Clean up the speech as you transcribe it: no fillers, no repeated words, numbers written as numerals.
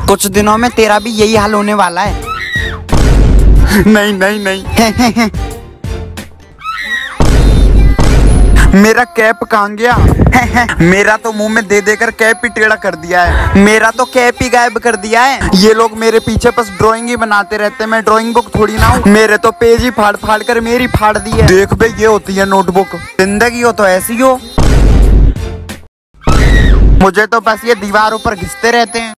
कुछ दिनों में तेरा भी यही हाल होने वाला है। नहीं नहीं नहीं। मेरा कैप कहाँ गया? मेरा तो मुंह में दे देकर कैप ही टेढ़ा कर दिया है। मेरा तो कैप ही गायब कर दिया है। ये लोग मेरे पीछे बस ड्राइंग ही बनाते रहते हैं, मैं ड्राइंग बुक थोड़ी ना हूँ। मेरे तो पेज ही फाड़ फाड़ कर मेरी फाड़ दी है। देख बे, ये होती है नोटबुक। जिंदगी हो तो ऐसी हो। मुझे तो बस ये दीवारों पर घिसते रहते हैं।